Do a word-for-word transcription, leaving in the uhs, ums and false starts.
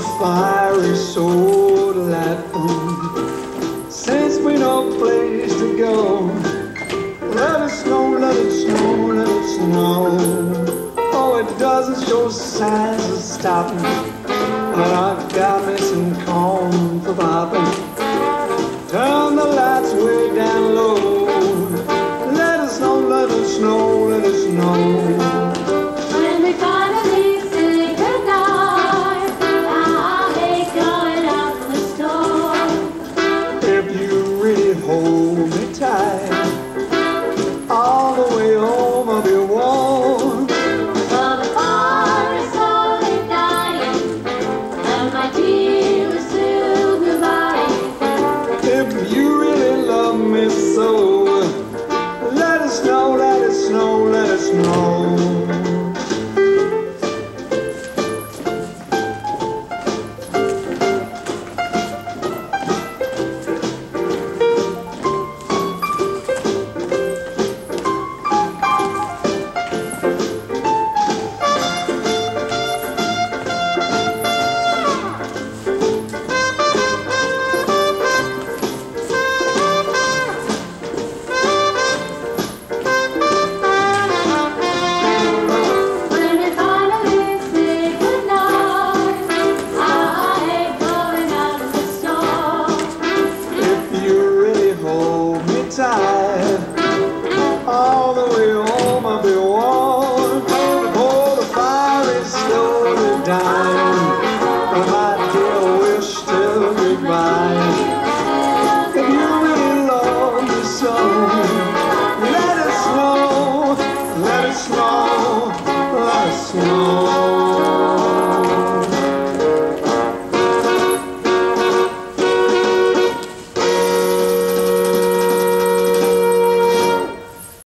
fiery, so delightful. Since we no place to go, let it snow, let it snow, let it snow. Oh, it doesn't show signs of stopping, but I've got me some corn for popping. Turn the lights way down low. Let it snow, let it snow, let it snow.